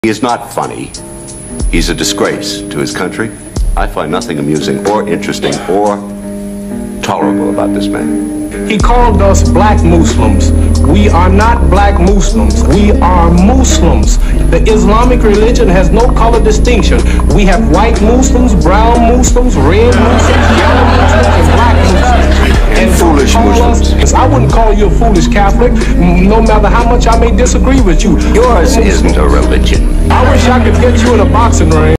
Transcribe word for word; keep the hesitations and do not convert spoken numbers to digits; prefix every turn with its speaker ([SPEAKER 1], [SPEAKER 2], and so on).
[SPEAKER 1] He is not funny. He's a disgrace to his country. I find nothing amusing or interesting or tolerable about this man.
[SPEAKER 2] He called us black Muslims. We are not black Muslims. We are Muslims. The Islamic religion has no color distinction. We have white Muslims, brown Muslims, red Muslims, yellow Muslims, and black Muslims.
[SPEAKER 1] And foolish Muslims.
[SPEAKER 2] Us, I wouldn't call you a foolish Catholic, no matter how much I may disagree with you.
[SPEAKER 1] Yours isn't a religion.
[SPEAKER 2] I wish I could get you in a boxing ring.